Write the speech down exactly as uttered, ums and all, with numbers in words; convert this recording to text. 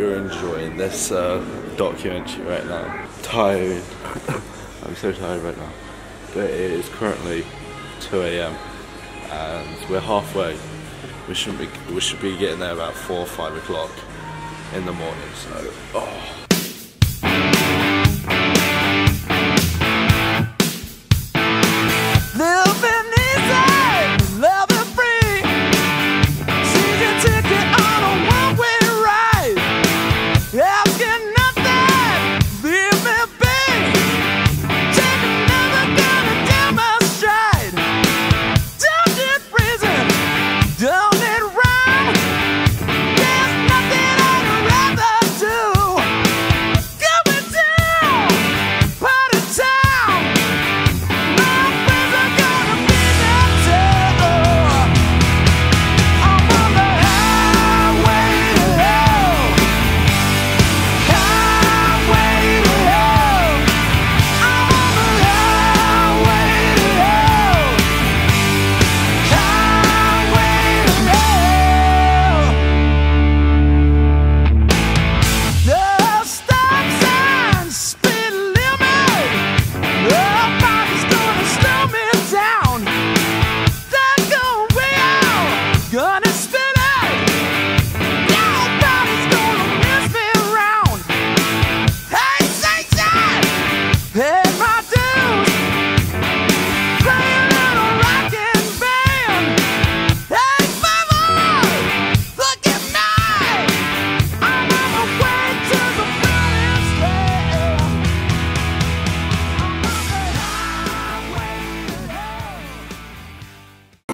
you're enjoying this uh, documentary right now. Tired. I'm so tired right now. But it is currently two A M and we're halfway. We should be we should be getting there about four or five o'clock in the morning. So, oh.